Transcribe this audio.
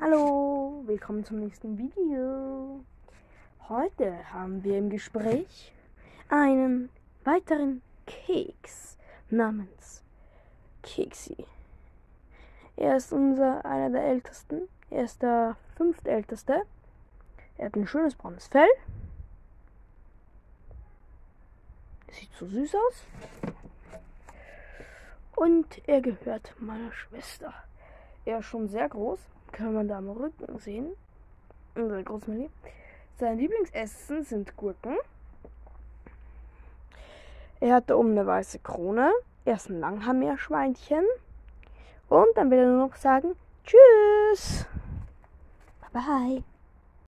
Hallo, willkommen zum nächsten Video. Heute haben wir im Gespräch einen weiteren Keks namens Keksi. Er ist einer der ältesten. Er ist der 5. älteste. Er hat ein schönes braunes Fell. Sieht so süß aus. Und er gehört meiner Schwester. Er ist schon sehr groß. Kann man da am Rücken sehen. Unsere Großmutter. Sein Lieblingsessen sind Gurken. Er hat da oben eine weiße Krone. Er ist ein Langhaarmeerschweinchen. Und dann will er nur noch sagen, tschüss. Bye bye.